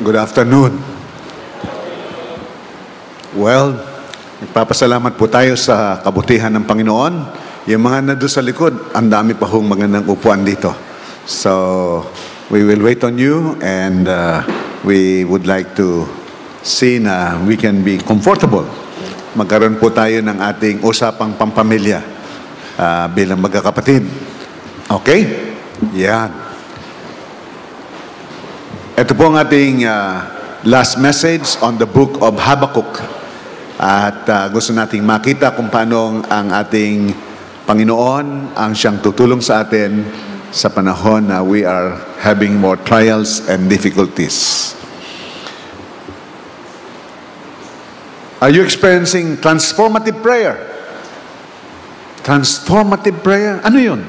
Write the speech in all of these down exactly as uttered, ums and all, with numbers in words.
Good afternoon. Well, nagpapasalamat po tayo sa kabutihan ng Panginoon. Yung mga nandun sa likod, ang dami pa hong magandang upuan dito. So, we will wait on you and uh, we would like to see na we can be comfortable. Magkaroon po tayo ng ating usapang pampamilya uh, bilang magkakapatid. Okay? Yan. Ito po ang ating uh, last message on the book of Habakkuk. At uh, gusto nating makita kung paano ang ating Panginoon ang siyang tutulong sa atin sa panahon na we are having more trials and difficulties. Are you experiencing transformative prayer? Transformative prayer? Ano yun?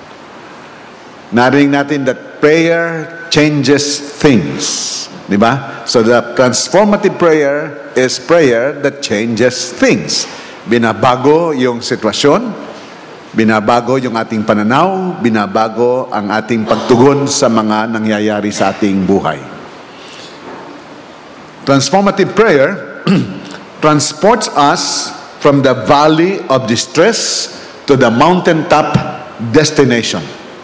Narinig natin that prayer changes things. Di ba? So the transformative prayer is prayer that changes things. Binabago yung sitwasyon, binabago yung ating pananaw, binabago ang ating pagtugon sa mga nangyayari sa ating buhay. Transformative prayer transports us from the valley of distress to the mountaintop destination.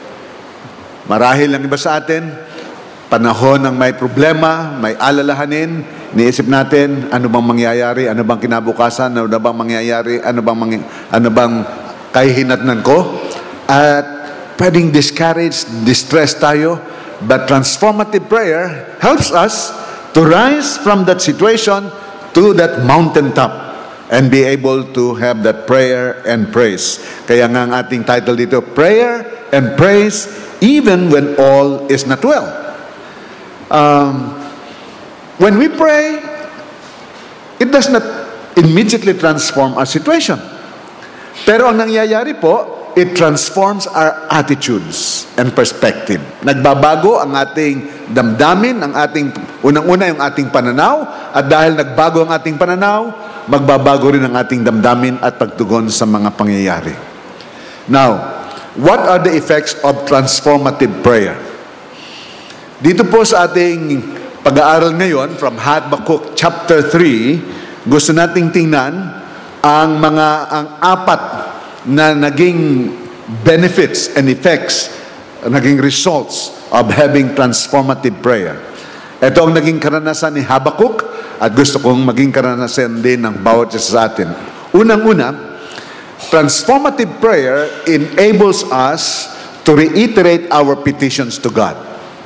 Marahil ang iba sa atin, panahon ng may problema, may alalahanin, niisip natin, ano bang mangyayari, ano bang kinabukasan, ano bang mangyayari, ano bang, mangy- ano bang kahihinatnan ko. At pwedeng discouraged, distressed tayo, but transformative prayer helps us to rise from that situation to that mountaintop and be able to have that prayer and praise. Kaya nga ang ating title dito, Prayer and Praise Even When All Is Not Well. Um, when we pray, it does not immediately transform our situation. Pero ang nangyayari po, it transforms our attitudes and perspective. Nagbabago ang ating damdamin, ang ating, unang-una yung ating pananaw, at dahil nagbago ang ating pananaw, magbabago rin ang ating damdamin at pagtugon sa mga pangyayari. Now, what are the effects of transformative prayer? Dito po sa ating pag-aaral ngayon from Habakkuk chapter three, gusto nating tingnan ang mga ang apat na naging benefits and effects, naging results of having transformative prayer. Ito ang naging karanasan ni Habakkuk at gusto kong maging karanasan din ng bawat isa sa atin. Unang-una, transformative prayer enables us to reiterate our petitions to God.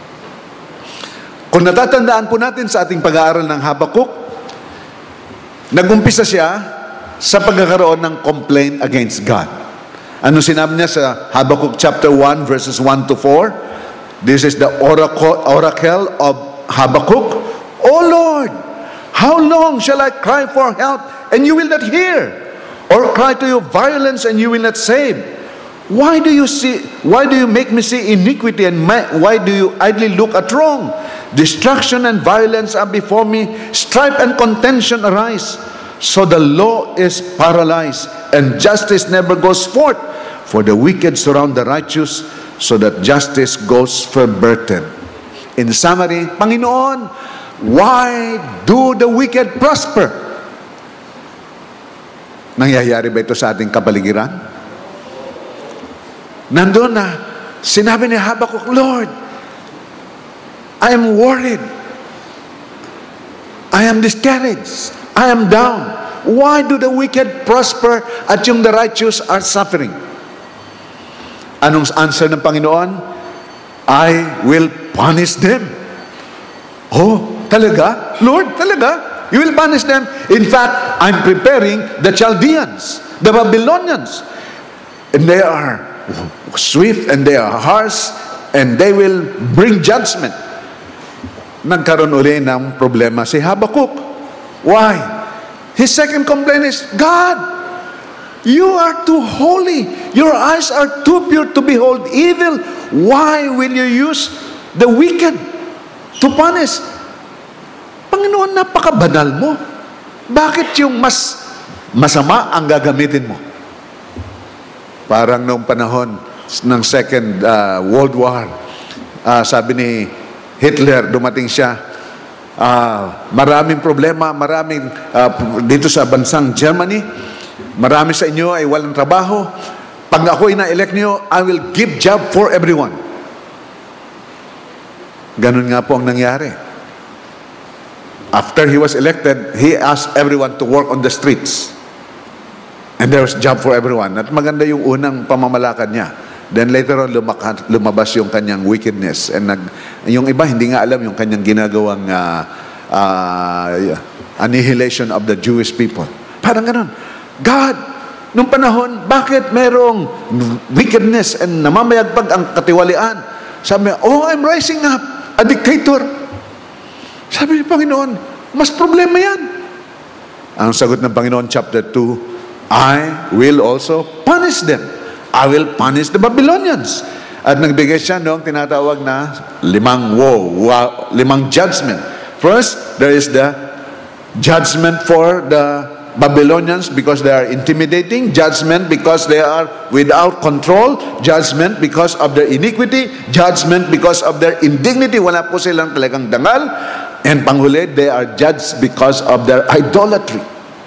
Kung natatandaan po natin sa ating pag-aaral ng Habakkuk, nag-umpisa siya sa pagkakaroon ng complaint against God. Ano sinabi niya sa Habakkuk chapter one verses one to four? This is the oracle, oracle of Habakkuk. O Lord, how long shall I cry for help and you will not hear? Or cry to you violence and you will not save? Why do you see? Why do you make me see iniquity and my, why do you idly look at wrong? Destruction and violence are before me. Strife and contention arise. So the law is paralyzed and justice never goes forth. For the wicked surround the righteous, so that justice goes perverted. In summary, Panginoon, why do the wicked prosper? Nangyayari ba ito sa ating kapaligiran? Nandun na, sinabi ni Habakkuk, Lord, I am worried. I am discouraged. I am down. Why do the wicked prosper at yung the righteous are suffering? Anong answer ng Panginoon? I will punish them. Oh, talaga? Lord, talaga? You will punish them. In fact, I'm preparing the Chaldeans, the Babylonians. And they are swift and they are harsh and they will bring judgment. Nagkaroon uli ng problema si Habakkuk. Why? His second complaint is, God, you are too holy. Your eyes are too pure to behold evil. Why will you use the wicked to punish? Panginoon, napakabanal mo. Bakit yung mas masama ang gagamitin mo? Parang noong panahon ng Second uh, World War, uh, sabi ni Hitler, dumating siya, uh, maraming problema, maraming uh, dito sa bansang Germany, marami sa inyo ay walang trabaho. Pag ako ina-elect niyo, I will give job for everyone. Ganun nga po ang nangyari. After he was elected, he asked everyone to work on the streets. And there was job for everyone. At maganda yung unang pamamalakad niya. Then later on, lumaka, lumabas yung kanyang wickedness. And nag, yung iba, hindi nga alam yung kanyang ginagawang uh, uh, annihilation of the Jewish people. Parang ganun. God, nung panahon, bakit merong wickedness and namamayagpag ang katiwalian? Sabi niya, oh, I'm rising up, a dictator. Sabi niya, Panginoon, mas problema yan. Ang sagot ng Panginoon, chapter two, I will also punish them. I will punish the Babylonians. At nagbigay siya noong tinatawag na limang woe, wow, limang judgment. First, there is the judgment for the Babylonians because they are intimidating, judgment because they are without control, judgment because of their iniquity, judgment because of their indignity, wala po silang talagang dangal, and panghuli, they are judged because of their idolatry.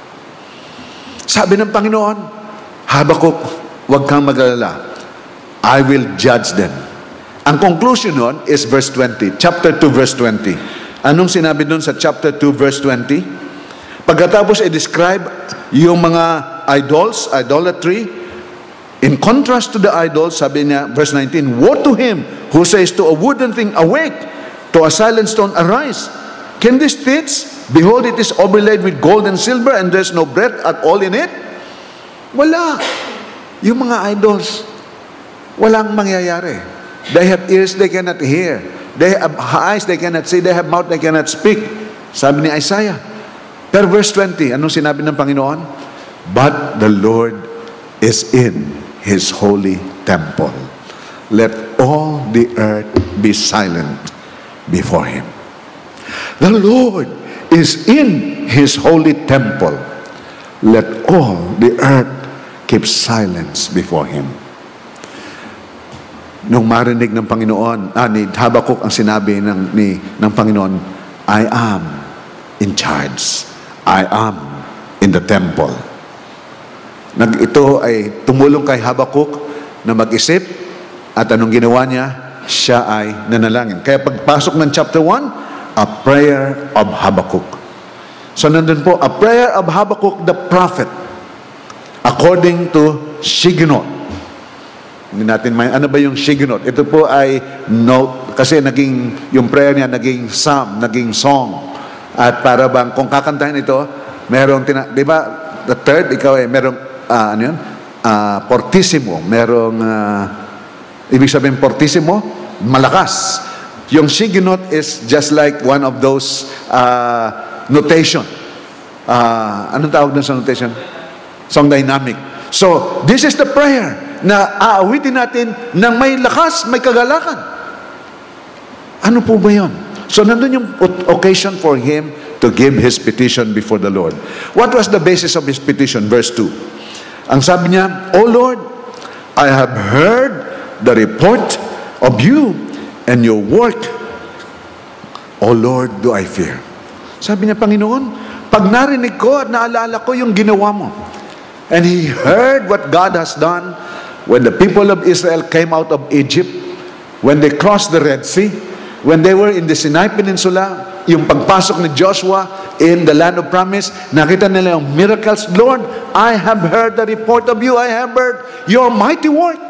Sabi ng Panginoon, Habakkuk, huwag kang mag-alala. I will judge them. Ang conclusion nun is verse twenty. Chapter two, verse twenty. Anong sinabi nun sa chapter two, verse twenty? Pagkatapos i-describe yung mga idols, idolatry, in contrast to the idols, sabi niya, verse nineteen, woe to him who says to a wooden thing, awake, to a silent stone, arise. Can this teach? Behold, it is overlaid with gold and silver, and there's no breath at all in it. Wala. Yung mga idols, walang mangyayari. They have ears, they cannot hear. They have eyes, they cannot see. They have mouth, they cannot speak. Sabi ni Isaiah. Pero verse twenty, anong sinabi ng Panginoon? But the Lord is in His holy temple. Let all the earth be silent before Him. The Lord is in His holy temple. Let all the earth keep silence before Him. Nung marinig ng Panginoon, ah, ni Habakkuk ang sinabi ng, ni, ng Panginoon, I am in charge. I am in the temple. Nag, ito ay tumulong kay Habakkuk na mag-isip at anong ginawa niya? Siya ay nanalangin. Kaya pagpasok ng chapter one, a prayer of Habakkuk. So nandun po, a prayer of Habakkuk the prophet. According to Shiginot. Hindi natin may, ano ba yung Shiginot? Ito po ay note, kasi naging, yung prayer niya naging psalm, naging song. At para bang, kung kakantahin ito, merong, tina, di ba, the third, ikaw ay merong, uh, ano yun? Uh, fortissimo. Merong, uh, ibig sabihin fortissimo, malakas. Yung Shiginot is just like one of those uh, notation. Uh, anong tawag na sa notation? Song dynamic. So, this is the prayer na aawitin natin ng may lakas, may kagalakan. Ano po ba yun? So, nandun yung occasion for him to give his petition before the Lord. What was the basis of his petition? Verse two. Ang sabi niya, O Lord, I have heard the report of you and your work. O Lord, do I fear. Sabi niya, Panginoon, pag narinig ko at naalala ko yung ginawa mo, and he heard what God has done when the people of Israel came out of Egypt, when they crossed the Red Sea, when they were in the Sinai Peninsula, yung pagpasok ni Joshua in the land of promise, nakita nila yung miracles. Lord, I have heard the report of you. I have heard your mighty work.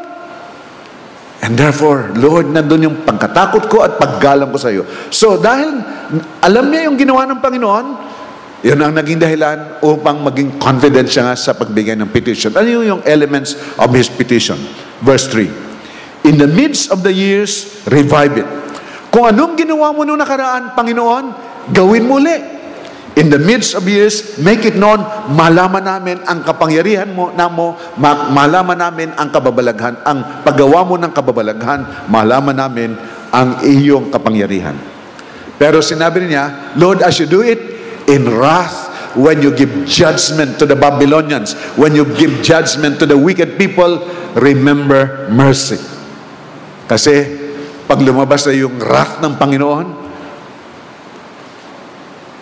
And therefore, Lord, nandun yung pagkatakot ko at paggalang ko sa iyo. So, dahil alam niya yung ginawa ng Panginoon, yun ang naging dahilan upang maging confident siya nga sa pagbigay ng petition. Ano yung, yung elements of his petition? Verse three. In the midst of the years, revive it. Kung anong ginawa mo noong nakaraan, Panginoon, gawin mo uli. In the midst of years, make it known, malaman namin ang kapangyarihan mo, na mo, malaman namin ang kababalaghan, ang paggawa mo ng kababalaghan, malaman namin ang iyong kapangyarihan. Pero sinabi niya, Lord, as you do it, in wrath, when you give judgment to the Babylonians, when you give judgment to the wicked people, remember mercy. Kasi, pag lumabas na yung wrath ng Panginoon,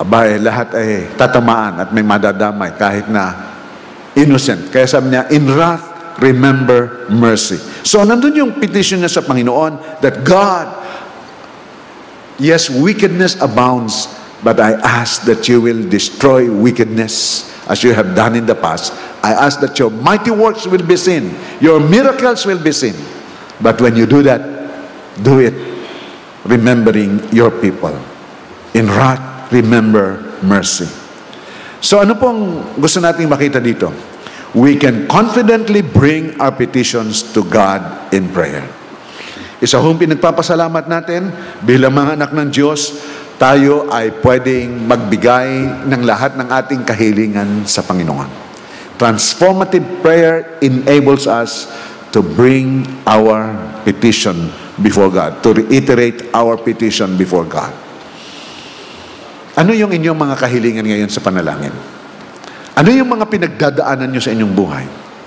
abay, lahat ay tatamaan at may madadamay kahit na innocent. Kaya sabi niya, in wrath, remember mercy. So, nandun yung petition niya sa Panginoon that God, yes, wickedness abounds, but I ask that you will destroy wickedness as you have done in the past. I ask that your mighty works will be seen. Your miracles will be seen. But when you do that, do it remembering your people. In wrath, remember mercy. So ano pong gusto nating makita dito? We can confidently bring our petitions to God in prayer. Isa hong pinagpapasalamat natin bilang mga anak ng Diyos, tayo ay pwedeng magbigay ng lahat ng ating kahilingan sa Panginoon. Transformative prayer enables us to bring our petition before God, to reiterate our petition before God. Ano yung inyong mga kahilingan ngayon sa panalangin? Ano yung mga pinagdadaanan nyo sa inyong buhay?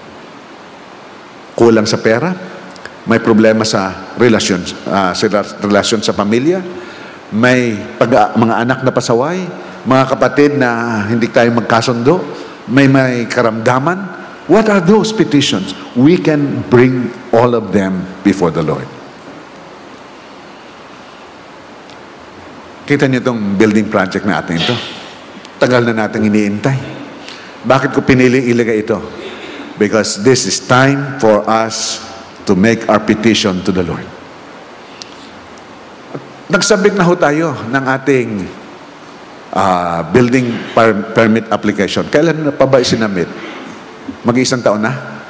Kulang sa pera? May problema sa relasyon, uh, sa relasyon sa pamilya? May pag, mga anak na pasaway? Mga kapatid na hindi tayo magkasundo? May may karamdaman? What are those petitions? We can bring all of them before the Lord. Kita niyo itong building project natin ito. Tagal na natin iniintay. Bakit ko pinili ilagay ito? Because this is time for us to make our petition to the Lord. Nagsabit na ho tayo ng ating uh, building per- permit application. Kailan na pa ba isinamit? Mag-iisang taon na?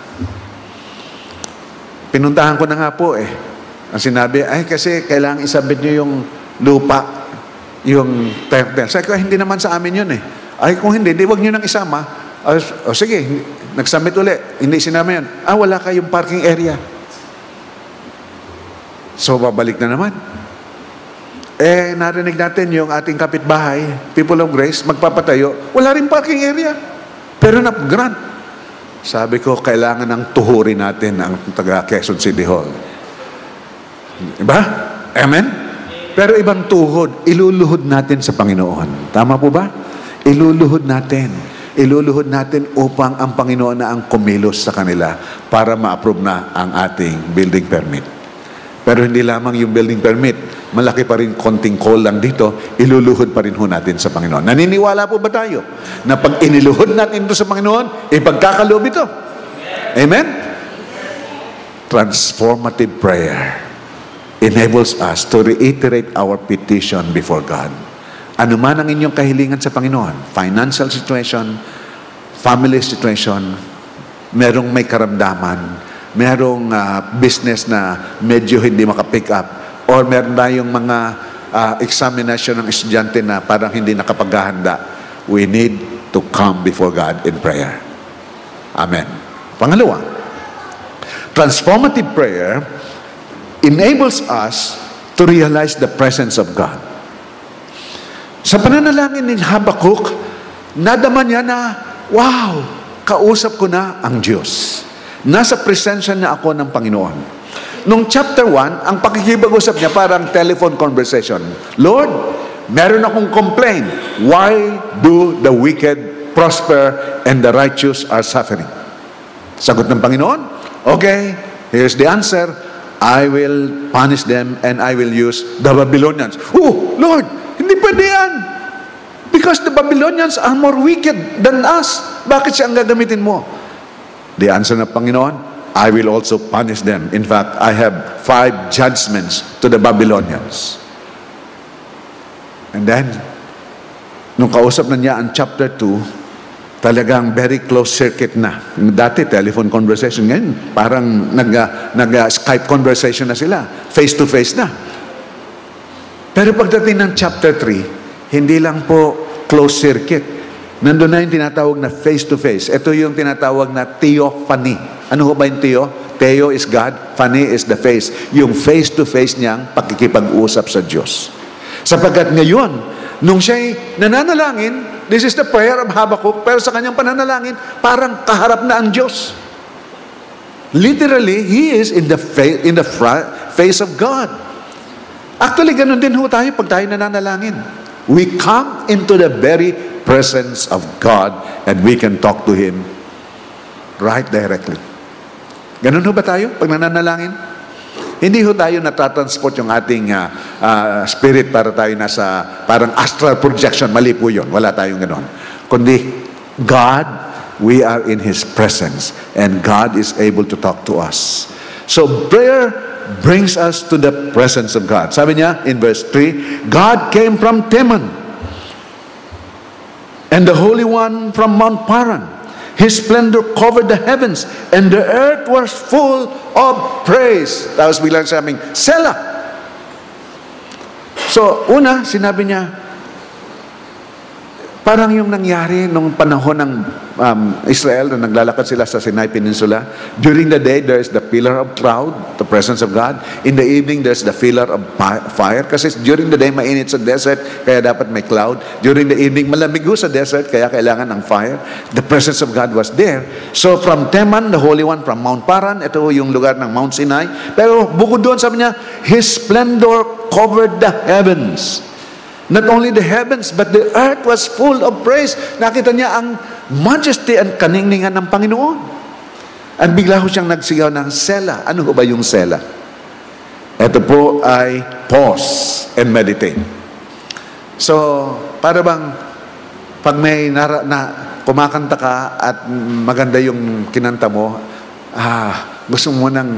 Pinuntahan ko na nga po eh. Ang sinabi, ay kasi kailangan isabit nyo yung lupa, yung title. Sabi ko, hindi naman sa amin yun eh. Ay, kung hindi, di wag nyo nang isama. O, o sige, nagsubmit uli. Hindi sinama yun. Ah, wala kayong parking area. So, babalik na naman. Eh, narinig natin yung ating kapitbahay, People of Grace, magpapatayo, wala rin parking area. Pero na-grant. Sabi ko, kailangan ng tuhurin natin ang taga Quezon City Hall. Diba? Amen? Pero ibang tuhod, iluluhod natin sa Panginoon. Tama po ba? Iluluhod natin. Iluluhod natin upang ang Panginoon na ang kumilos sa kanila para ma-approve na ang ating building permit. Pero hindi lamang yung building permit, malaki pa rin konting call lang dito, iluluhod pa rin ho natin sa Panginoon. Naniniwala po ba tayo na pag iniluhod natin ito sa Panginoon, ipagkakaloob ito? Amen? Transformative prayer enables us to reiterate our petition before God. Ano man ang inyong kahilingan sa Panginoon, financial situation, family situation, merong may karamdaman, merong uh, business na medyo hindi makapick up, or meron tayong mga uh, examination ng estudyante na parang hindi nakapaghahanda, we need to come before God in prayer. Amen. Pangalawa, transformative prayer enables us to realize the presence of God. Sa pananalangin ni Habakkuk, nadama niya na, wow, kausap ko na ang Diyos. Nasa presensya niya ako ng Panginoon. Nung chapter one, ang pakikipag-usap niya parang telephone conversation. Lord, meron akong complaint. Why do the wicked prosper and the righteous are suffering? Sagot ng Panginoon, okay, here's the answer. I will punish them and I will use the Babylonians. Oh, Lord, hindi pwede yan. Because the Babylonians are more wicked than us. Bakit siya ang gagamitin mo? The answer ng Panginoon, I will also punish them. In fact, I have five judgments to the Babylonians. And then, nung kausap na niya ang chapter two, talagang very close circuit na. Dati, telephone conversation. Ngayon, parang nag-Skype conversation na sila. Face-to-face na. Pero pagdating ng chapter three, hindi lang po close circuit. Nandun na yung tinatawag na face-to-face. Ito yung tinatawag na theophany. Ano ho ba yung theo? Theo is God, phany is the face. Yung face-to-face niyang pakikipag-usap sa Diyos. Sapagkat ngayon, nung siya'y nananalangin, this is the prayer of Habakkuk, pero sa kanyang pananalangin, parang kaharap na ang Diyos. Literally, he is in the face, in the face of God. Actually, ganun din ho tayo pag tayo nananalangin. We come into the very presence of God and we can talk to Him right directly. Ganun ho ba tayo pag nananalangin? Hindi ho tayo natatransport yung ating uh, uh, spirit para tayo nasa parang astral projection. Mali po yun. Wala tayong ganon. Kundi God, we are in His presence and God is able to talk to us. So prayer brings us to the presence of God. Sabi niya in verse three, God came from Teman and the Holy One from Mount Paran. His splendor covered the heavens and the earth was full of praise. Tapos bilang sa aming, Selah. So, una, sinabi niya, parang yung nangyari nung panahon ng um, Israel na naglalakad sila sa Sinai Peninsula. During the day, there is the pillar of cloud, the presence of God. In the evening, there's the pillar of fire. Kasi during the day, mainit sa desert, kaya dapat may cloud. During the evening, malamig sa desert, kaya kailangan ng fire. The presence of God was there. So from Teman, the Holy One, from Mount Paran, ito yung lugar ng Mount Sinai. Pero bukod doon, sabi niya, His splendor covered the heavens. Not only the heavens, but the earth was full of praise. Nakita niya ang majesty and kaningningan ng Panginoon. At bigla ho siyang nagsigaw ng Selah. Ano ba yung Selah? Ito po ay pause and meditate. So, para bang pag may nara, na kumakanta ka at maganda yung kinanta mo, ah, gusto mo nang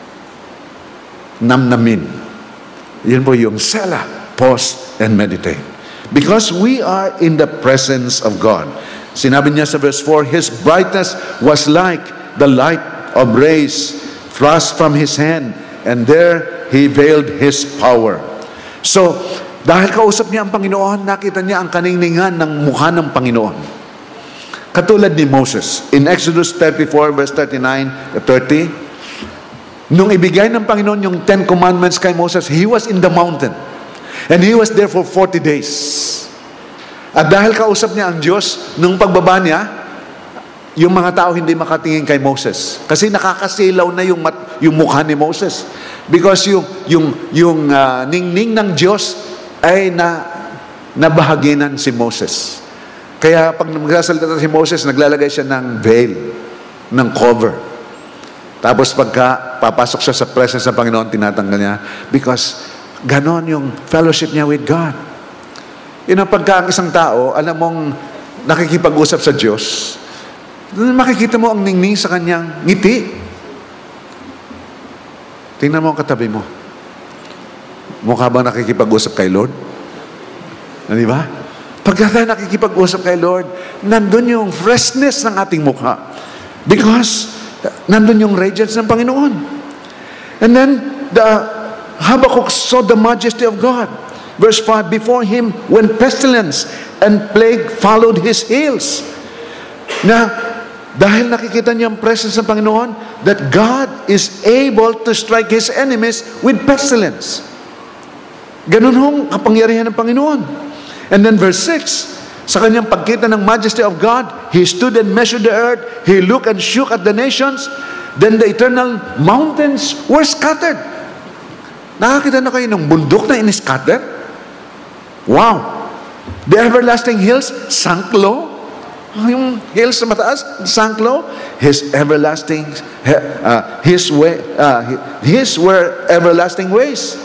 namnamin. Yun po yung Selah. Pause and meditate. Because we are in the presence of God. Sinabi niya sa verse four, His brightness was like the light of rays thrust from His hand, and there He veiled His power. So, dahil kausap niya ang Panginoon, nakita niya ang kaningningan ng mukha ng Panginoon. Katulad ni Moses. In Exodus thirty-four, verse thirty-nine to thirty, nung ibigay ng Panginoon yung Ten Commandments kay Moses, he was in the mountain. And he was there for forty days. At dahil kausap niya ang Diyos, nung pagbaba niya, yung mga tao hindi makatingin kay Moses. Kasi nakakasilaw na yung, mat, yung mukha ni Moses. Because yung, yung, yung uh, ningning ng Diyos ay na, nabahaginan si Moses. Kaya pag magsasalita si Moses, naglalagay siya ng veil, ng cover. Tapos pagka papasok siya sa presence ng Panginoon, tinatanggal niya. Because ganon yung fellowship niya with God. Yun ang pagka ang isang tao, alam mong nakikipag-usap sa Diyos, makikita mo ang ningning sa kanyang ngiti. Tingnan mo ang katabi mo. Mukha bang nakikipag-usap kay Lord? Di ba? Pagka tayo nakikipag-usap kay Lord, nandun yung freshness ng ating mukha. Because nandun yung radiance ng Panginoon. And then, the Habakkuk saw the majesty of God. Verse five, before him went pestilence and plague followed his heels. Na dahil nakikita niya ang presence ng Panginoon, that God is able to strike His enemies with pestilence. Ganun hong kapangyarihan ng Panginoon. And then verse six, sa kanyang pagkita ng majesty of God, He stood and measured the earth, He looked and shook at the nations, then the eternal mountains were scattered. Nakakita na kayo ng bundok na in-scatter? Wow! The everlasting hills sank low. Yung hills na mataas, sank low. His everlasting, uh, His way, uh, His were everlasting ways.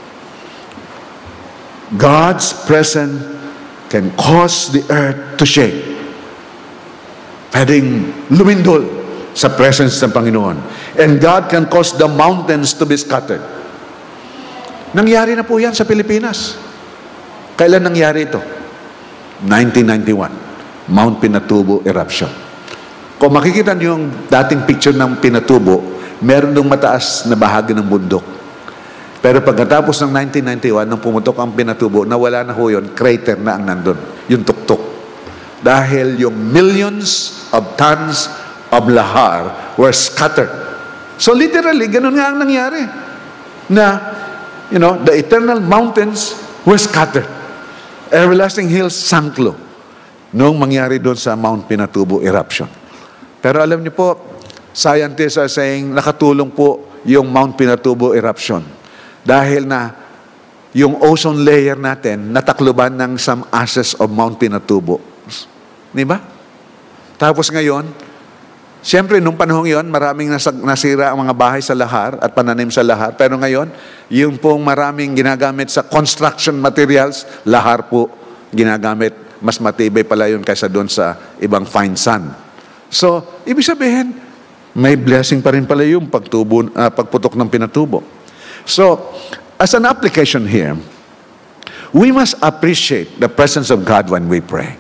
God's presence can cause the earth to shake. Pwedeng lumindol sa presence ng Panginoon. And God can cause the mountains to be scattered. Nangyari na po yan sa Pilipinas. Kailan nangyari ito? nineteen ninety-one. Mount Pinatubo eruption. Kung makikita niyo yung dating picture ng Pinatubo, meron dong mataas na bahagi ng bundok. Pero pagkatapos ng nineteen ninety-one, nung pumutok ang Pinatubo, nawala na ho yun, crater na ang nandun. Yung tuktok. Dahil yung millions of tons of lahar were scattered. So literally, ganun nga ang nangyari. Na you know, the eternal mountains were scattered. Everlasting hills sank low. Noong mangyari doon sa Mount Pinatubo eruption. Pero alam niyo po, scientists are saying nakatulong po yung Mount Pinatubo eruption. Dahil na yung ozone layer natin natakluban ng some ashes of Mount Pinatubo. Di ba? Tapos ngayon, siyempre, nung panahong yon, maraming nasira ang mga bahay sa lahar at pananim sa lahar. Pero ngayon, yung pong maraming ginagamit sa construction materials, lahar po ginagamit. Mas matibay pala yun kaysa doon sa ibang fine sand. So, ibig sabihin, may blessing pa rin pala yung pagtubo, uh, pagputok ng Pinatubo. So, as an application here, we must appreciate the presence of God when we pray.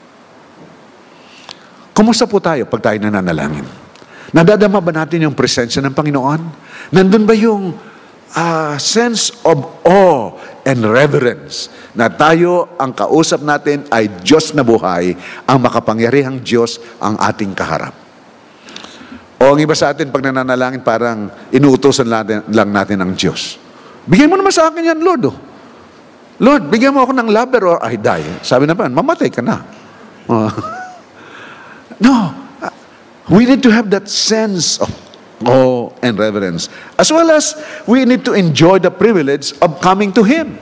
Kumusta po tayo pag tayo nananalangin? Nadadama ba natin yung presensya ng Panginoon? Nandun ba yung uh, sense of awe and reverence na tayo, ang kausap natin ay Diyos na buhay, ang makapangyarihang Diyos ang ating kaharap? O ang iba sa atin, pag nananalangin, parang inuutosan natin, lang natin ang Diyos. Bigyan mo naman sa akin yan, Lord. Oh. Lord, bigyan mo ako ng lover or I die. Sabi na pa, mamatay ka na. Uh, no. We need to have that sense of awe and reverence. As well as we need to enjoy the privilege of coming to Him.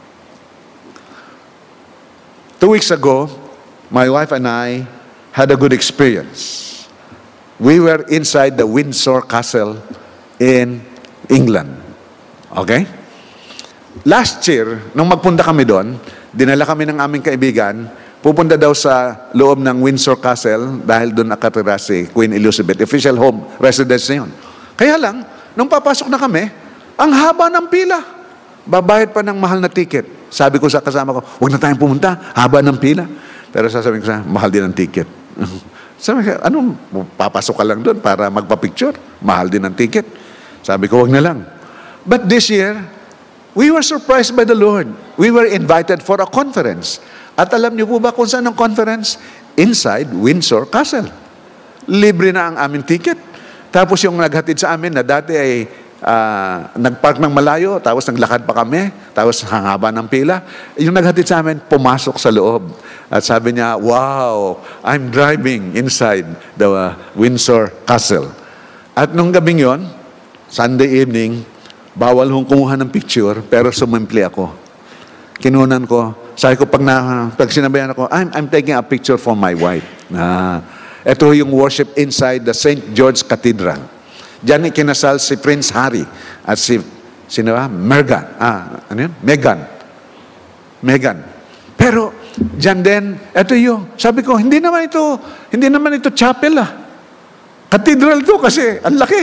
Two weeks ago, my wife and I had a good experience. We were inside the Windsor Castle in England. Okay? Last year, nung magpunta kami doon, dinala kami ng aming kaibigan, pupunta daw sa loob ng Windsor Castle dahil doon nakatira si Queen Elizabeth. Official home residence na yun. Kaya lang, nung papasok na kami, ang haba ng pila. Babayad pa ng mahal na ticket. Sabi ko sa kasama ko, huwag na tayong pumunta, haba ng pila. Pero sasabihin ko sa mahal din ang ticket. Sabi ko, ano, papasok ka lang doon para magpa-picture? Mahal din ang ticket. Sabi ko, huwag na lang. But this year, we were surprised by the Lord. We were invited for a conference. At alam niyo po ba kung saan ang conference? Inside Windsor Castle. Libre na ang aming ticket. Tapos yung naghatid sa amin na dati ay uh, nagpark ng malayo, tapos naglakad pa kami, tapos hangaba ng pila. Yung naghatid sa amin, pumasok sa loob. At sabi niya, wow, I'm driving inside the uh, Windsor Castle. At nung gabing yon, Sunday evening, bawal hong kumuha ng picture, pero sumimple ako. Kinunan ko, sabi ko, pag, na, pag sinabayan ako, I'm, I'm taking a picture for my wife. Ah, ito yung worship inside the Saint George Cathedral. Diyan ikinasal si Prince Harry at si, sino ba? Meghan. Ah, ano yun? Meghan. Meghan. Pero, diyan din, ito yung, sabi ko, hindi naman ito, hindi naman ito chapel ah. Cathedral to kasi, ang laki.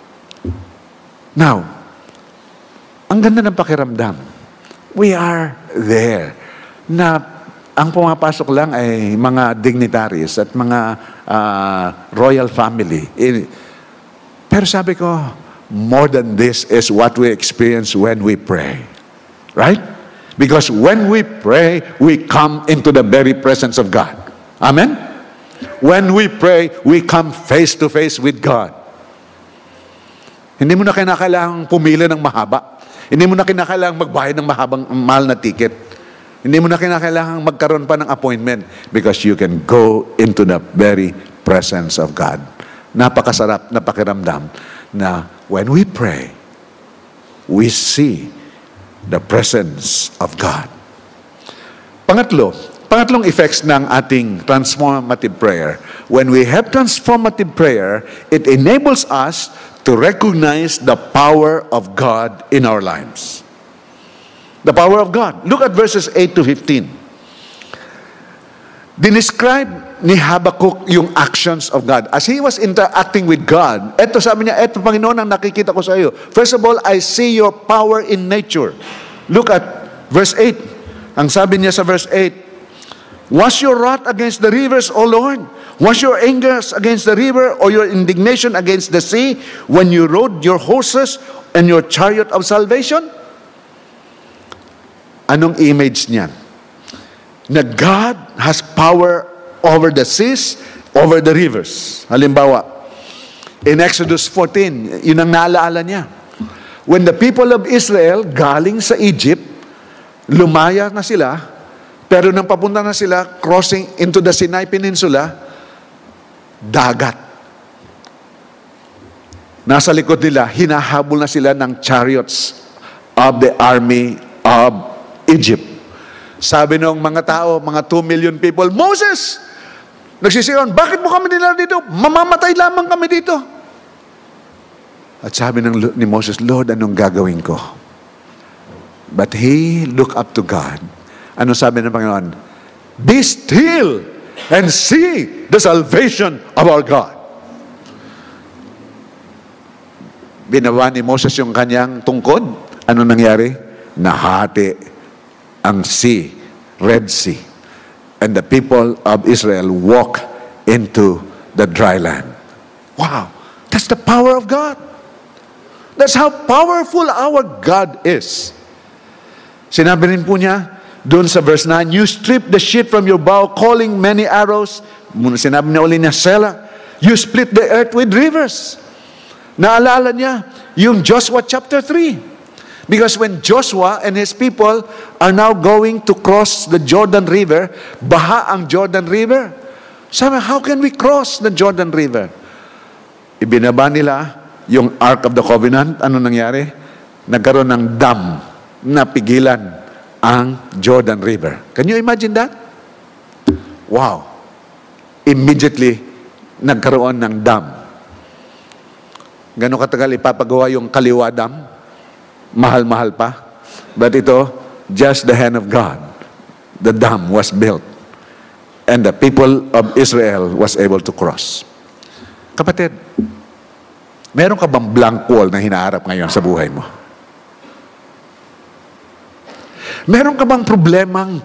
Now, ang ganda ng pakiramdam. We are there. Na ang pumapasok lang ay mga dignitaries at mga uh, royal family. Pero sabi ko, more than this is what we experience when we pray. Right? Because when we pray, we come into the very presence of God. Amen? When we pray, we come face to face with God. Hindi mo na kinakailangang pumili ng mahaba. Hindi mo na kinakailangang magbayad ng mahabang mahal na ticket. Hindi mo na kinakailangang magkaroon pa ng appointment because you can go into the very presence of God. Napakasarap na pakiramdam na when we pray, we see the presence of God. Pangatlo, pangatlong effects ng ating transformative prayer. When we have transformative prayer, it enables us to recognize the power of God in our lives. The power of God. Look at verses eight to fifteen. Dinescribe ni Habakkuk yung actions of God. As he was interacting with God, eto sabi niya, eto Panginoon ang nakikita ko sa iyo. First of all, I see your power in nature. Look at verse eight. Ang sabi niya sa verse eight, was your wrath against the rivers, O Lord? Was your anger against the river or your indignation against the sea when you rode your horses and your chariot of salvation? Anong image niyan? Na God has power over the seas, over the rivers. Halimbawa, in Exodus fourteen, yun ang naalaala niya. When the people of Israel galing sa Egypt, lumaya na sila, pero nang papunta na sila, crossing into the Sinai Peninsula, dagat. Nasa likod nila, hinahabol na sila ng chariots of the army of Egypt. Sabi ng mga tao, mga two million people, Moses, nagsisiyon, bakit mo kami nila dito? Mamamatay lamang kami dito. At sabi ng, ni Moses, Lord, anong gagawin ko? But he looked up to God. Ano sabi ng Panginoon? Be still and see the salvation of our God. Binawa ni Moses yung kanyang tungkod. Ano nangyari? Nahati ang sea, Red Sea. And the people of Israel walk into the dry land. Wow! That's the power of God. That's how powerful our God is. Sinabi rin po niya, doon sa verse nine, you strip the sheet from your bow, calling many arrows. Muna sinabi niya uli niya, Selah. You split the earth with rivers. Naalala niya yung Joshua chapter three. Because when Joshua and his people are now going to cross the Jordan River, baha ang Jordan River. Sabi, how can we cross the Jordan River? Ibinaba nila yung Ark of the Covenant. Ano nangyari? Nagkaroon ng dam na pigilan ang Jordan River. Can you imagine that? Wow. Immediately, nagkaroon ng dam. Gano'ng katagal ipapagawa yung Kaliwa Dam? Mahal-mahal pa. But ito, just the hand of God. The dam was built. And the people of Israel was able to cross. Kapatid, meron ka bang blank wall na hinaharap ngayon sa buhay mo? Meron ka bang problemang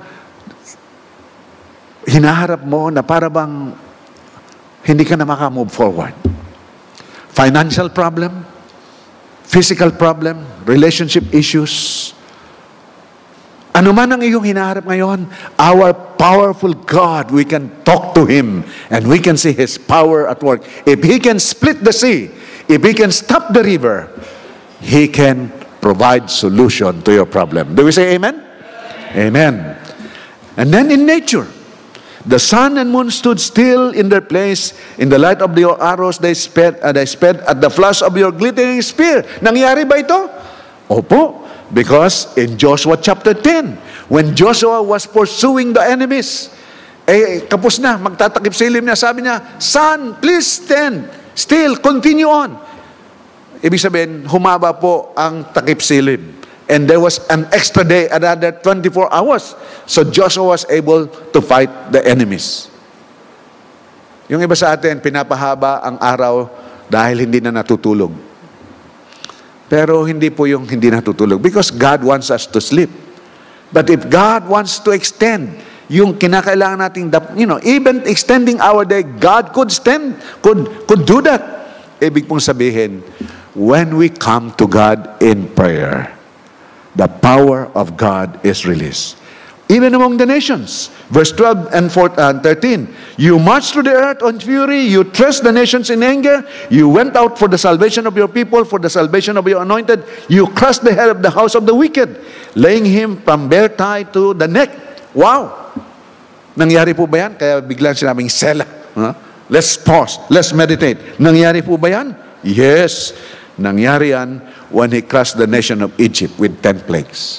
hinaharap mo na para bang hindi ka na makamove forward? Financial problem, physical problem, relationship issues. Ano man ang iyong hinaharap ngayon, our powerful God, we can talk to Him and we can see His power at work. If He can split the sea, if He can stop the river, He can provide solution to your problem. Do we say amen? Amen. And then in nature, the sun and moon stood still in their place. In the light of your arrows, they sped, uh, they sped at the flash of your glittering spear. Nangyari ba ito? Opo. Because in Joshua chapter ten, when Joshua was pursuing the enemies, eh, kapos na, magtatakip silim niya, sabi niya, Sun, please stand, still, continue on. Ibig sabihin, humaba po ang takip silim. And there was an extra day, another twenty-four hours. So Joshua was able to fight the enemies. Yung iba sa atin, pinapahaba ang araw dahil hindi na natutulog. Pero hindi po yung hindi natutulog. Because God wants us to sleep. But if God wants to extend yung kinakailangan nating, you know, even extending our day, God could stand, could, could do that. Ibig pong sabihin, when we come to God in prayer, the power of God is released. Even among the nations. Verse twelve and thirteen. You marched through the earth on fury. You thrust the nations in anger. You went out for the salvation of your people, for the salvation of your anointed. You crushed the head of the house of the wicked, laying him from bare thigh to the neck. Wow! Nangyari po ba yan? Kaya biglang sinabing Selah. Huh? Let's pause. Let's meditate. Nangyari po ba yan? Yes. Nangyari yan when he crushed the nation of Egypt with ten plagues.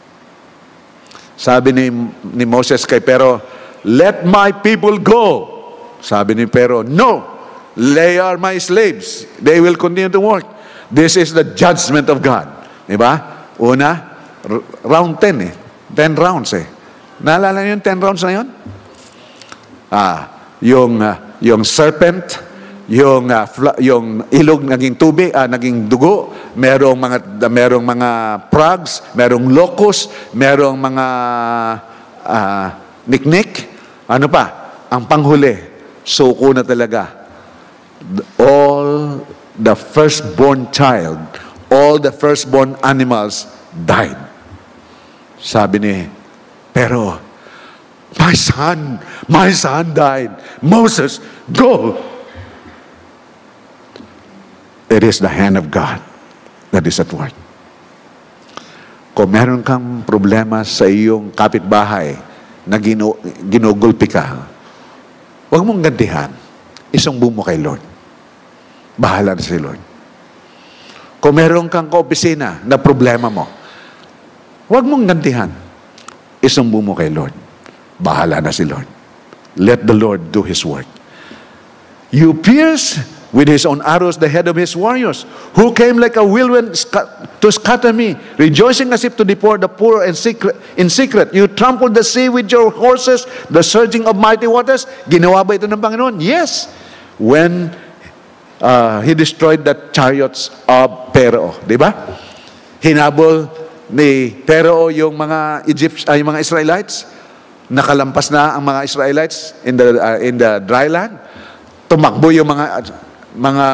Sabi ni, ni Moses kay Pero, let my people go. Sabi ni Pero, no, they are my slaves. They will continue to work. This is the judgment of God. Diba? Una, round ten eh. Ten rounds eh. Naalala niyo yung ten rounds na yun? Ah, yung, uh, yung serpent, yung uh, fla- yung ilog naging tubig, uh, naging dugo, merong mga merong mga frogs, merong locust, merong mga uh, niknik. Ano pa? Ang panghuli, suko na talaga. All the firstborn child, all the firstborn animals died. Sabi ni Pero, my son, my son died. Moses, go. It is the hand of God that is at work. Kung meron kang problema sa iyong kapitbahay na ginu, ginugulpi ka, huwag mong gantihan. Isumbong mo kay Lord. Bahala na si Lord. Kung meron kang kaopisina na problema mo, Huwag mong gantihan. Isumbo mo kay Lord. Bahala na si Lord. Let the Lord do His work. You pierce with His own arrows the head of His warriors, who came like a whirlwind to scatter me, rejoicing as if to devour the poor in secret. In secret. You trampled the sea with your horses, the surging of mighty waters. Ginawa ba ito ng Panginoon? Yes. When uh, He destroyed the chariots of Pharaoh. Di ba? Hinabol ni Pharaoh yung mga Egypt, uh, yung mga Israelites. Nakalampas na ang mga Israelites in the uh, in the dry land. Tumakbo yung mga mga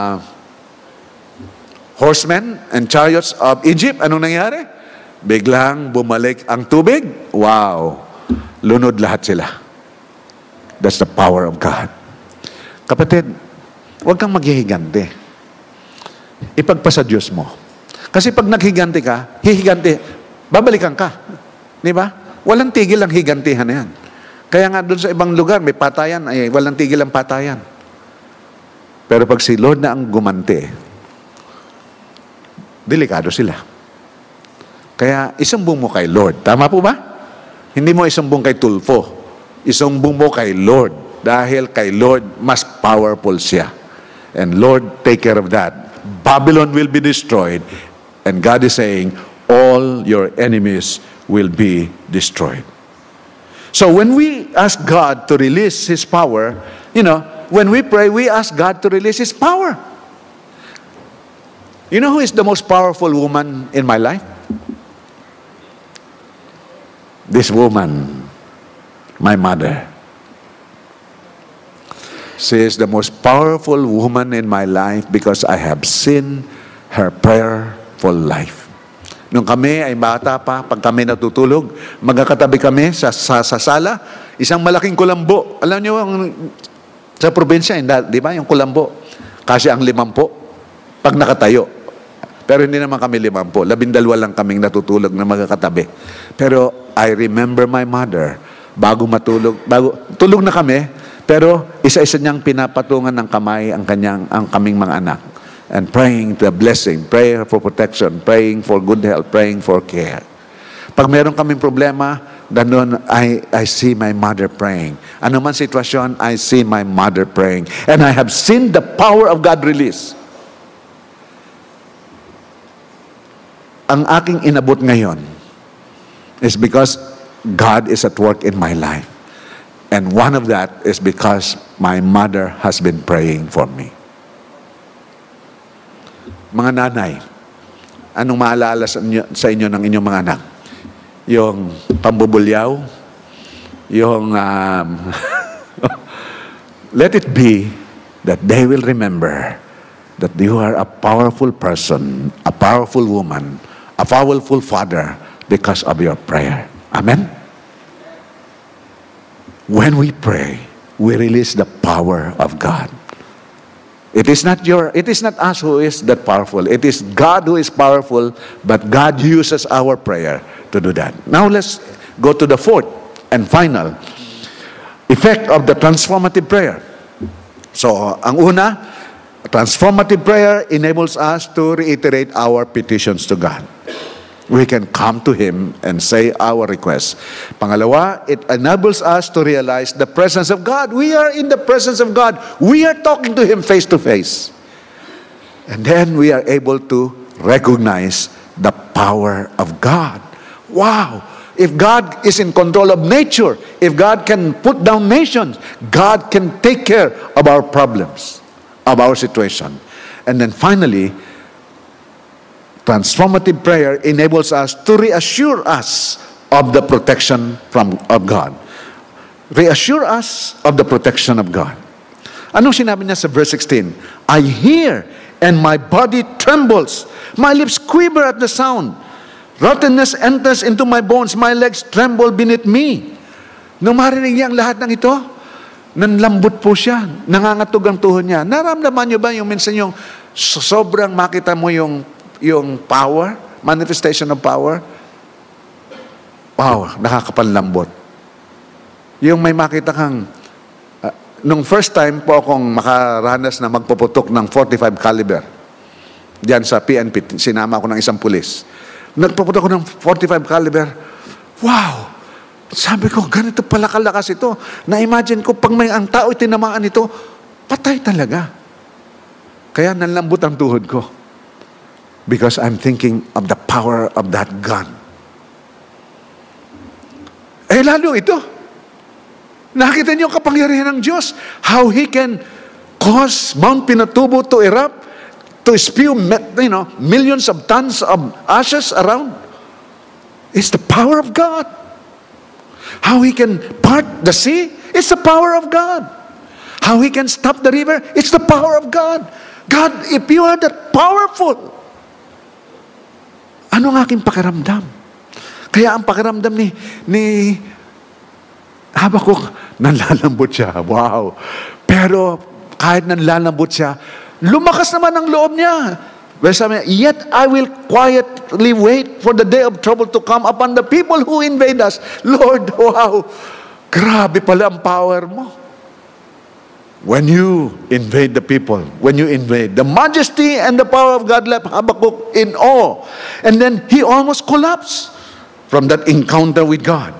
horsemen and chariots of Egypt. Anong nangyari? Biglang bumalik ang tubig. Wow! Lunod lahat sila. That's the power of God. Kapatid, huwag kang maghihigante. Ipagpasa Diyos mo. Kasi pag naghiganti ka, hihiganti, babalikan ka. Di ba? Walang tigil ang higantihan na yan. Kaya nga doon sa ibang lugar, may patayan, ay walang tigil ang patayan. Pero pag si Lord na ang gumanti, delikado sila. Kaya isumbong mo kay Lord. Tama po ba? Hindi mo isumbong kay Tulfo. Isumbong mo kay Lord. Dahil kay Lord, mas powerful siya. And Lord, take care of that. Babylon will be destroyed. And God is saying, all your enemies will be destroyed. So when we ask God to release His power, you know, when we pray, we ask God to release His power. You know who is the most powerful woman in my life? This woman, my mother. She is the most powerful woman in my life because I have seen her prayerful life. Nung kami ay bata pa, pag kami natutulog, magkakatabi kami sa, sa, sa sala, isang malaking kulambo. Alam niyo, ang, sa probinsya, di ba, yung kulambo, kasi ang limampo, pag nakatayo. Pero hindi naman kami limampo. Labindalwa lang kaming natutulog na magkakatabi. Pero I remember my mother, bago matulog, bago, tulog na kami, pero isa-isa niyang pinapatungan ng kamay ang, kanyang, ang kaming mga anak. And praying the blessing, prayer for protection, praying for good health, praying for care. Pag meron kaming problema, doon I, I see my mother praying. Ano man sitwasyon, I see my mother praying. And I have seen the power of God release. Ang aking inabot ngayon is because God is at work in my life. And one of that is because my mother has been praying for me. Mga nanay, anong maalala sa inyo, sa inyo ng inyong mga anak? Yung pambubulyaw? Yung, um, let it be that they will remember that you are a powerful person, a powerful woman, a powerful father because of your prayer. Amen? When we pray, we release the power of God. It is not your, it is not us who is that powerful. It is God who is powerful, but God uses our prayer to do that. Now let's go to the fourth and final effect of the transformative prayer. So, ang una, transformative prayer enables us to reiterate our petitions to God. We can come to Him and say our requests. Pangalawa, it enables us to realize the presence of God. We are in the presence of God. We are talking to Him face to face. And then we are able to recognize the power of God. Wow! If God is in control of nature, if God can put down nations, God can take care of our problems, of our situation. And then finally, transformative prayer enables us to reassure us of the protection from of God. Reassure us of the protection of God. Anong sinabi niya sa verse sixteen? I hear and my body trembles. My lips quiver at the sound. Rottenness enters into my bones. My legs tremble beneath me. Nung marinig niya ang lahat ng ito, nanlambot po siya. Nangangatog ang tuhod niya. Naramdaman niyo ba yung minsan yung sobrang makita mo yung yung power, manifestation of power? Wow, nakakapanlambot. Yung may makita kang, uh, nung first time po akong makaranas na magpuputok ng forty-five caliber, diyan sa P N P, sinama ko ng isang pulis. Nagpapunta ko ng forty-five caliber. Wow! Sabi ko, ganito pala kalakas ito. Na-imagine ko, pag may ang tao tinamaan ito, patay talaga. Kaya nalambot ang tuhod ko. Because I'm thinking of the power of that gun. Eh, lalo ito. Nakita niyo ang kapangyarihan ng Diyos. How He can cause Mount Pinatubo to erupt, to spew, you know, millions of tons of ashes around. It's the power of God. How He can part the sea, it's the power of God. How He can stop the river, it's the power of God. God, if you are that powerful, ano ang aking pakiramdam? Kaya ang pakiramdam ni, ni Habakkuk, nanlalambot siya. Wow. Pero kahit nanlalambot siya, lumakas naman ang loob niya. Verse sabi niya, yet I will quietly wait for the day of trouble to come upon the people who invade us. Lord, wow, grabe pala ang power mo. When you invade the people, when you invade, the majesty and the power of God left Habakkuk in awe. And then he almost collapsed from that encounter with God.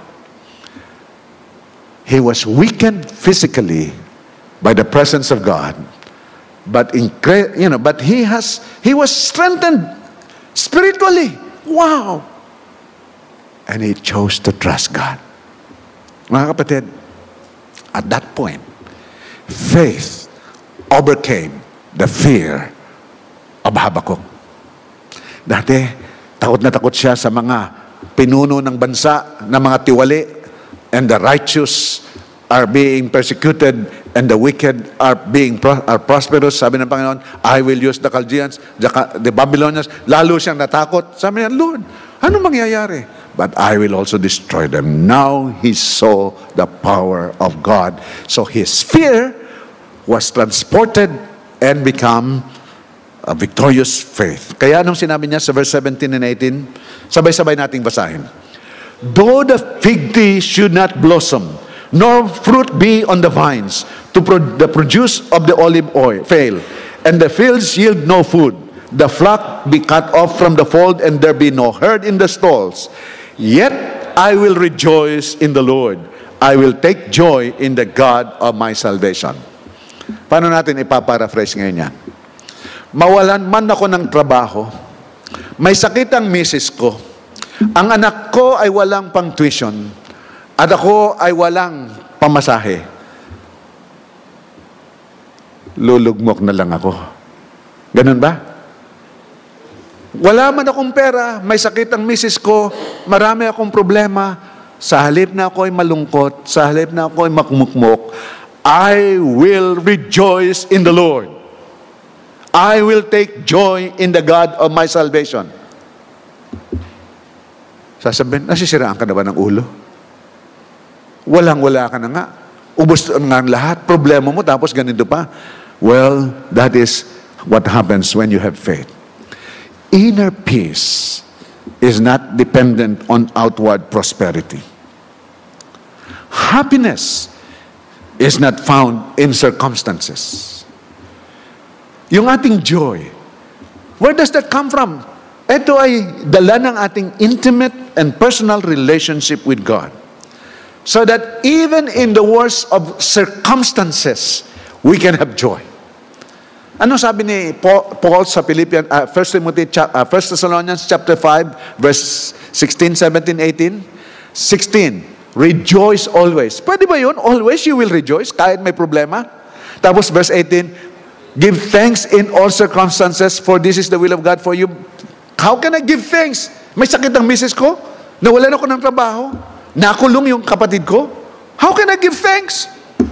He was weakened physically by the presence of God. But in, you know, but he has he was strengthened spiritually. Wow! And he chose to trust God. Mga kapatid, at that point, faith overcame the fear of Habakkuk. Dati, takot na takot siya sa mga pinuno ng bansa, ng mga tiwali, and the righteous are being persecuted and the wicked are being are prosperous. Sabi ng Panginoon, I will use the Chaldeans, the, the Babylonians. Lalo siyang natakot. Sabi niya, Lord, ano mangyayari? But I will also destroy them. Now he saw the power of God. So his fear was transported and become a victorious faith. Kaya anong sinabi niya sa verse seventeen and eighteen? Sabay-sabay nating basahin. Though the fig tree should not blossom, nor fruit be on the vines, to pro- the produce of the olive oil fail, and the fields yield no food, the flock be cut off from the fold, and there be no herd in the stalls, yet I will rejoice in the Lord. I will take joy in the God of my salvation. Paano natin ipaparaphrase ngayon yan? Mawalan man ako ng trabaho, may sakit ang misis ko, ang anak ko ay walang pang tuition, at ako ay walang pamasahe, lulugmok na lang ako. Ganun ba? Wala man akong pera, may sakit ang misis ko, marami akong problema, sa halip na ako ay malungkot, sa halip na ako ay makmukmok, I will rejoice in the Lord. I will take joy in the God of my salvation. Sasabihin, nasisiraan ka na ba ng ulo? Walang-wala ka na nga. Ubus nga ang lahat. Problema mo, tapos ganito pa. Well, that is what happens when you have faith. Inner peace is not dependent on outward prosperity. Happiness is not found in circumstances. Yung ating joy, where does that come from? Ito ay dala ng ating intimate and personal relationship with God. So that even in the worst of circumstances, we can have joy. Ano sabi ni Paul sa Philippians, uh, First Timothy, uh, First Thessalonians chapter five, verse sixteen, seventeen, eighteen? sixteen, rejoice always. Pwede ba yun? Always you will rejoice kahit may problema. Tapos verse eighteen, give thanks in all circumstances, for this is the will of God for you. How can I give thanks? May sakit ang misis ko? Nawalan ako ng trabaho? Nakulong yung kapatid ko? How can I give thanks?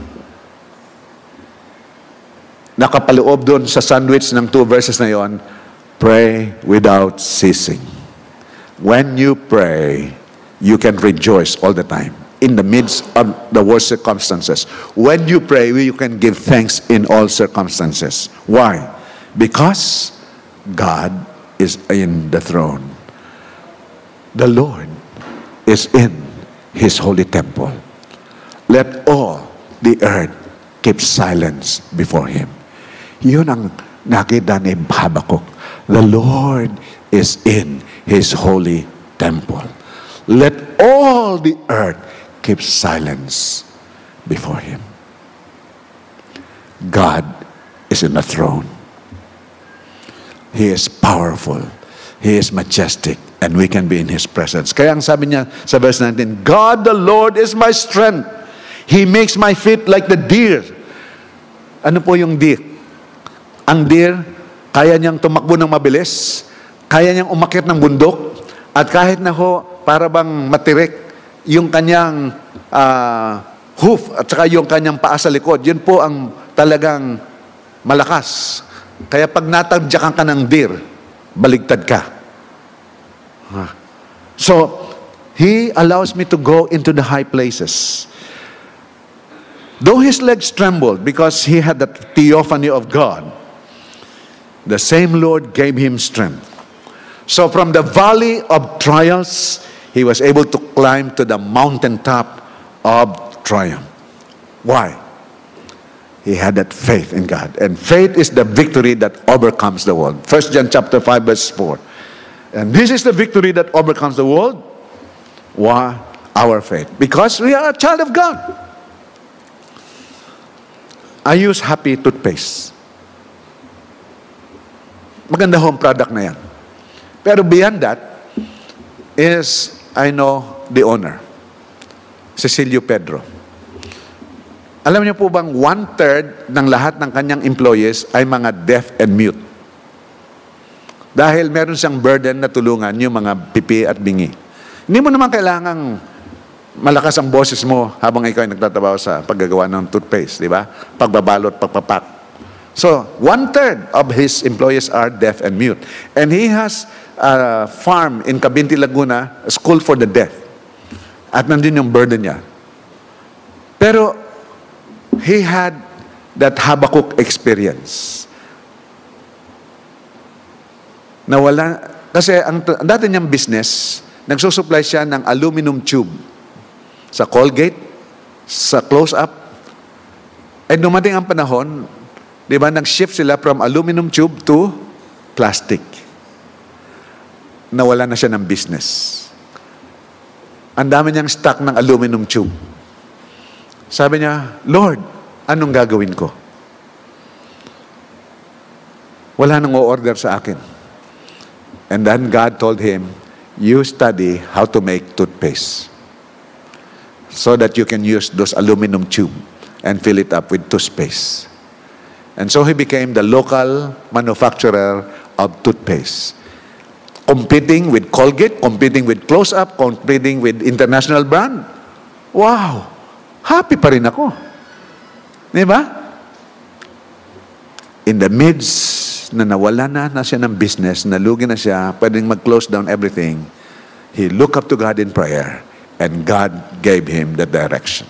Nakapaloob doon sa sandwich ng two verses na yon, pray without ceasing. When you pray, you can rejoice all the time in the midst of the worst circumstances. When you pray, you can give thanks in all circumstances. Why? Because God is in the throne. The Lord is in His holy temple. Let all the earth keep silence before Him. Yun ang nakita ni Habakkuk. The Lord is in His holy temple. Let all the earth keep silence before Him. God is in the throne. He is powerful. He is majestic. And we can be in His presence. Kaya ang sabi niya sa verse nineteen, God the Lord is my strength. He makes my feet like the deer. Ano po yung deer? Ang deer, kaya niyang tumakbo ng mabilis, kaya niyang umakyat ng bundok, at kahit na ho, para bang matirik, yung kanyang uh, hoof, at saka yung kanyang paa sa likod, yun po ang talagang malakas. Kaya pag natagyakan ka ng deer, baligtad ka. So, He allows me to go into the high places. Though his legs trembled because he had the theophany of God, the same Lord gave him strength. So from the valley of trials, he was able to climb to the mountaintop of triumph. Why? He had that faith in God. And faith is the victory that overcomes the world. First John chapter five verse four. And this is the victory that overcomes the world. Why? Our faith. Because we are a child of God. I use Happy toothpaste. Maganda home product na yan. Pero beyond that is, I know the owner. Cecilio Pedro. Alam niyo po bang one-third ng lahat ng kanyang employees ay mga deaf and mute? Dahil meron siyang burden na tulungan yung mga pipi at bingi. Hindi mo naman kailangang malakas ang boses mo habang ikaw ay nagtatrabaho sa paggagawa ng toothpaste, di ba? Pagbabalot, pagpapak. So, one-third of his employees are deaf and mute. And he has a farm in Cabinti, Laguna, a school for the deaf. At nandun yung burden niya. Pero, he had that Habakkuk experience. Nawala, kasi ang, ang dati niyang business, nagsusupply siya ng aluminum tube sa Colgate, sa close-up. Eh dumating ang panahon, di ba, nag-shift sila from aluminum tube to plastic. Nawala na siya ng business. Ang dami niyang stock ng aluminum tube. Sabi niya, Lord, anong gagawin ko? Wala nang o-order sa akin. And then God told him, you study how to make toothpaste so that you can use those aluminum tube and fill it up with toothpaste. And so he became the local manufacturer of toothpaste, competing with Colgate, competing with Close-Up, competing with international brand. Wow! Happy pa rin ako. Di ba? In the midst na nawala na, na siya ng business, nalugi na siya, pwedeng mag-close down everything, he looked up to God in prayer, and God gave him the direction.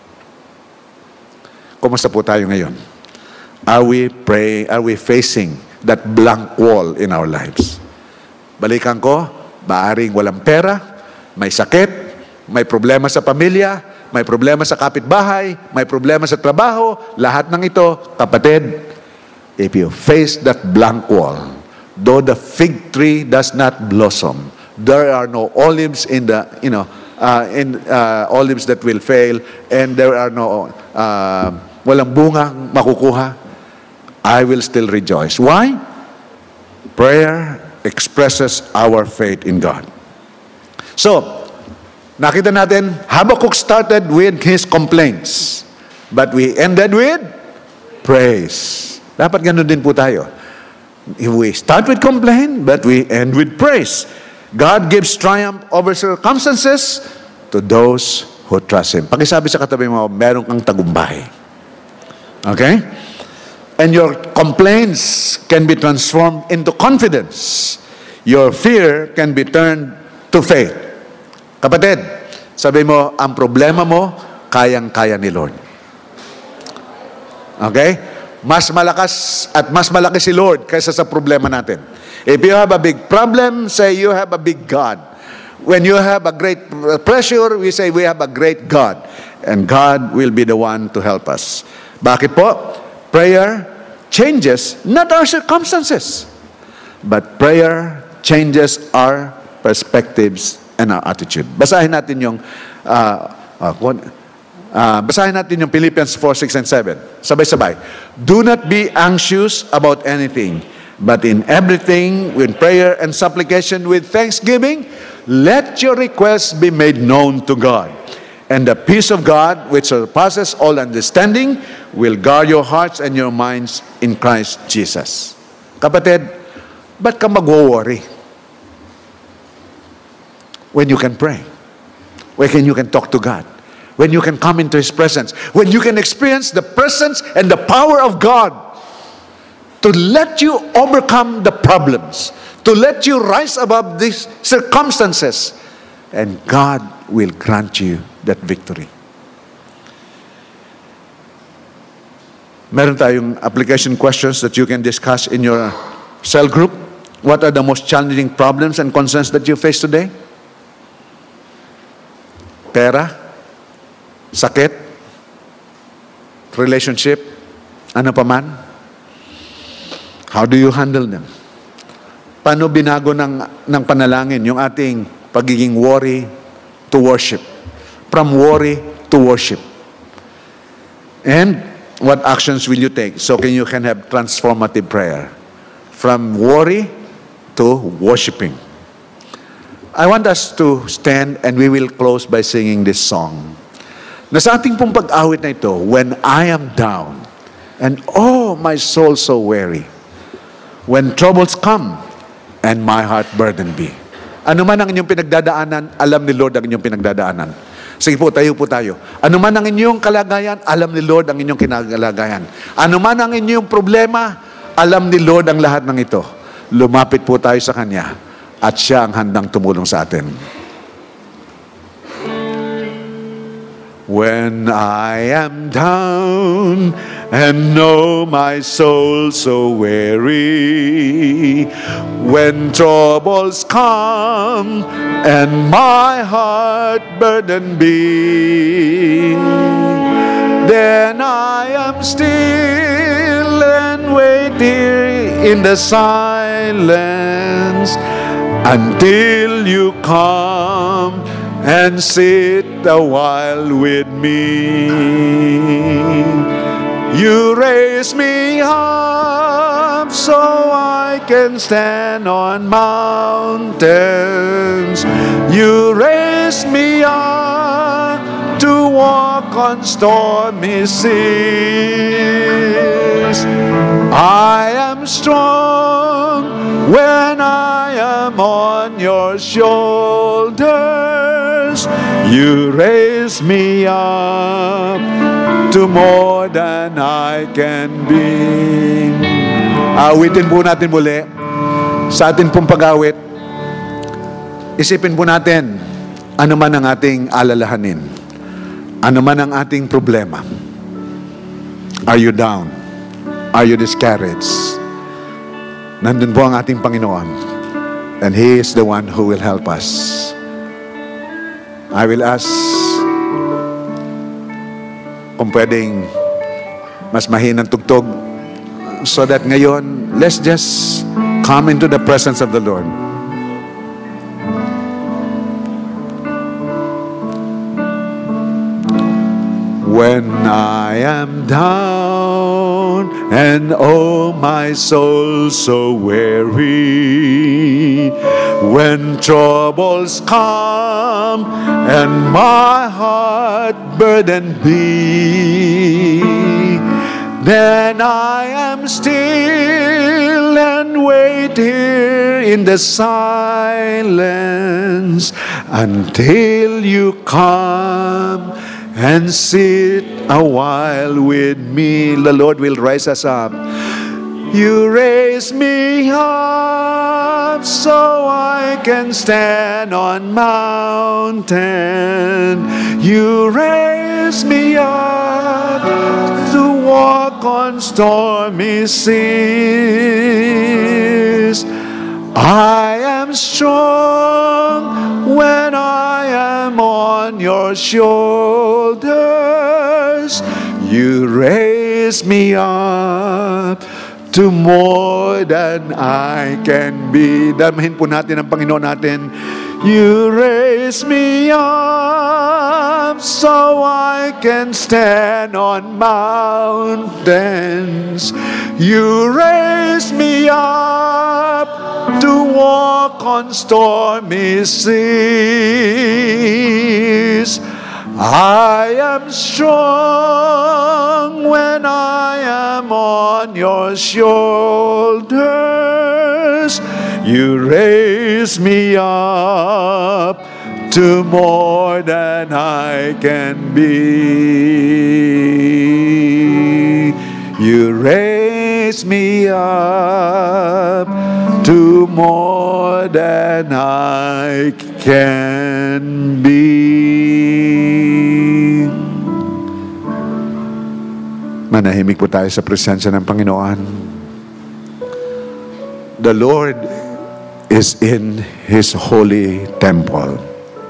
Kumusta po tayo ngayon? Are we praying, are we facing that blank wall in our lives? Balikan ko, maaring walang pera, may sakit, may problema sa pamilya, may problema sa kapitbahay, may problema sa trabaho, lahat ng ito, kapatid, if you face that blank wall, though the fig tree does not blossom, there are no olives in the, you know, uh, in uh, olives that will fail, and there are no, uh, walang bunga makukuha, I will still rejoice. Why? Prayer expresses our faith in God. So, nakita natin, Habakkuk started with his complaints, but we ended with praise. Dapat ganun din po tayo. We start with complaint, but we end with praise. God gives triumph over circumstances to those who trust Him. Pakisabi sa katabi mo, meron kang tagumpay. Okay? And your complaints can be transformed into confidence. Your fear can be turned to faith. Kapatid, sabi mo, ang problema mo, kayang-kaya ni Lord. Okay? Mas malakas at mas malaki si Lord kaysa sa problema natin. If you have a big problem, say you have a big God. When you have a great pressure, we say we have a great God. And God will be the one to help us. Bakit po? Prayer changes not our circumstances, but prayer changes our perspectives and our attitude. Basahin natin yung uh, uh, uh, basahin natin yung Philippians four, six, and seven. Sabay-sabay. Do not be anxious about anything, but in everything, with prayer and supplication, with thanksgiving, let your requests be made known to God. And the peace of God, which surpasses all understanding, will guard your hearts and your minds in Christ Jesus. Kapatid, ba't ka mag-worry when you can pray? When you can talk to God? When you can come into His presence? When you can experience the presence and the power of God to let you overcome the problems, to let you rise above these circumstances, and God will grant you that victory. Meron tayong application questions that you can discuss in your cell group. What are the most challenging problems and concerns that you face today? Pera, sakit, relationship, ano pa man. How do you handle them? Paano binago ng, ng panalangin yung ating pagiging worry to worship? From worry to worship. And what actions will you take so can you can have transformative prayer? From worry to worshiping. I want us to stand and we will close by singing this song. Na sa ating pong pag-awit na ito, when I am down and oh, my soul so weary, when troubles come and my heart burden be. Ano man ang inyong pinagdadaanan, alam ni Lord ang inyong pinagdadaanan. Sige po, tayo po tayo. Ano man ang inyong kalagayan, alam ni Lord ang inyong kinalagayan. Ano man ang inyong problema, alam ni Lord ang lahat ng ito. Lumapit po tayo sa Kanya at siya ang handang tumulong sa atin. When I am down and know my soul so weary, when troubles come and my heart burden be, then I am still and wait here in the silence until you come and sit a while with me. You raise me up so I can stand on mountains. You raise me up to walk on stormy seas. I am strong when I am on your shoulders. You raise me up to more than I can be. Awitin po natin muli. Sa atin pong pag-awit, isipin po natin, ano man ang ating alalahanin, ano man ang ating problema. Are you down? Are you discouraged? Nandun po ang ating Panginoon. And He is the one who will help us. I will ask kung pwedeng mas mahinang tugtog so that ngayon, let's just come into the presence of the Lord. When I am down and oh my soul so weary, when troubles come and my heart burden be, then I am still and wait here in the silence until you come and sit a while with me. The Lord will rise us up. You raise me up so I can stand on mountain. You raise me up to walk on stormy seas. I am strong when I am on your shoulders. You raise me up to more than I can be. Damahin po natin ang Panginoon natin. You raise me up so I can stand on mountains. You raise me up to walk on stormy seas. I am strong when I am on your shoulders. You raise me up to more than I can be. You raise me up to more than I can be. Manahimik po tayo sa presensya ng Panginoon. The Lord is in His holy temple.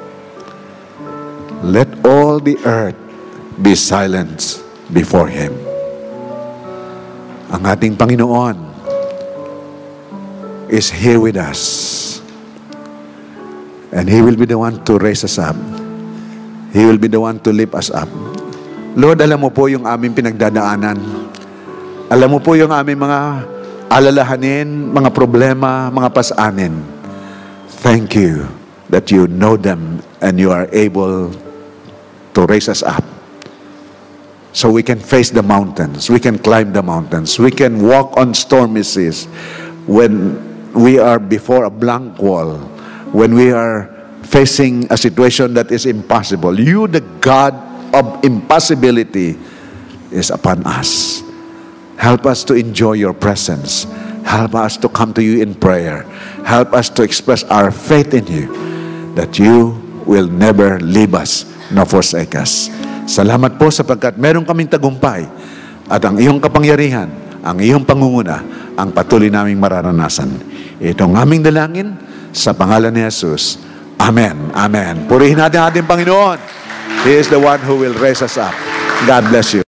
Let all the earth be silent before Him. Ang ating Panginoon is here with us. And He will be the one to raise us up. He will be the one to lift us up. Lord, alam mo po yung aming pinagdadaanan. Alam mo po yung aming mga alalahanin, mga problema, mga pasanin. Thank you that you know them and you are able to raise us up. So we can face the mountains. We can climb the mountains. We can walk on stormy seas. When we are before a blank wall, when we are facing a situation that is impossible, you, the God of impossibility, is upon us. Help us to enjoy your presence. Help us to come to you in prayer. Help us to express our faith in you, that you will never leave us nor forsake us. Salamat po sapagkat meron kaming tagumpay at ang iyong kapangyarihan, ang iyong pangunguna, ang patuloy naming mararanasan. Ito ang aming dalangin sa pangalan ni Jesus. Amen. Amen. Purihin natin ating Panginoon. He is the one who will raise us up. God bless you.